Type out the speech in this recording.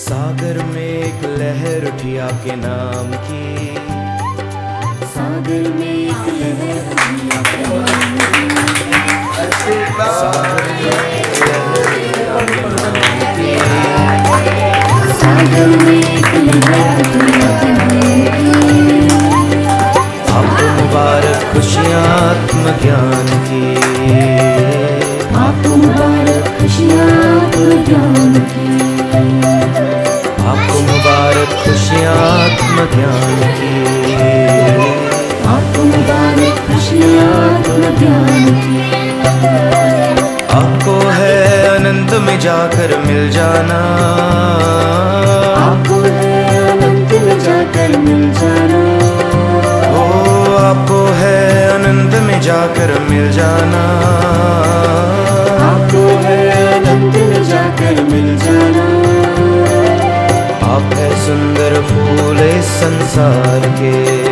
सागर में एक लहर उठी आपके नाम की, सागर में एक लहर उठी आपके नाम की, सागर में एक लहर उठी आपके नाम की, सागर में एक लहर उठी आपके नाम की। आपको मुबारक खुशियाँ आत्मज्ञान की, आपको मुबारक खुशियाँ आत्मज्ञान की, आपको मुबारक खुशियाँ आत्मज्ञान की, आपको मुबारक खुशियाँ आत्मज्ञान की। आपको है अनंत में जाकर मिल जाना, आपको है अनंत में जाकर मिल जाना, ओ आपको है अनंत में जाकर मिल जाना, आपको है अनंत में जाकर मिल जाना। आप है सुंदर फूल इस संसार के,